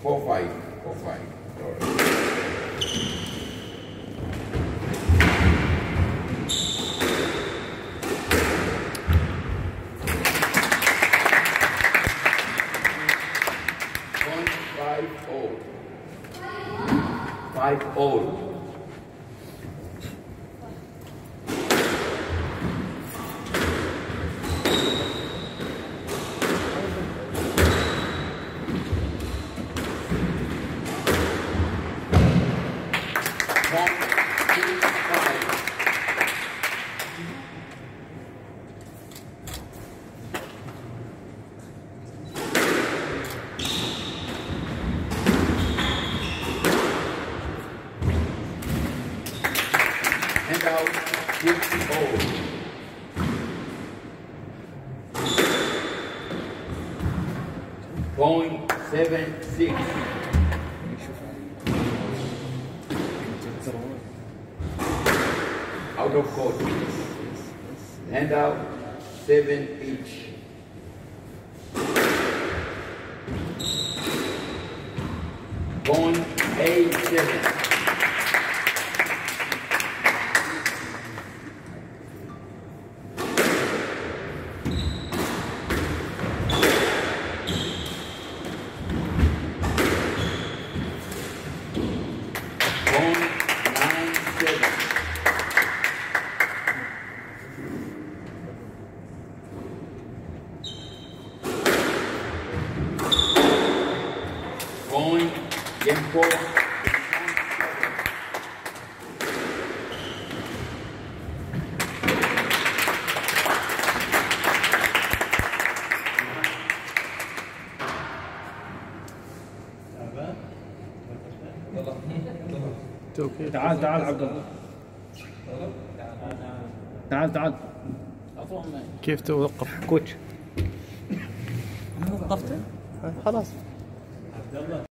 4-5. 4-5. Point 5-all. Hand out 50-all. Point 7-6. Out of court. Hand out 7 each. Point 8-7. Going, game 4. تعال تعال عبد الله. تعال كيف توقف؟ كوتش وقفته؟ خلاص.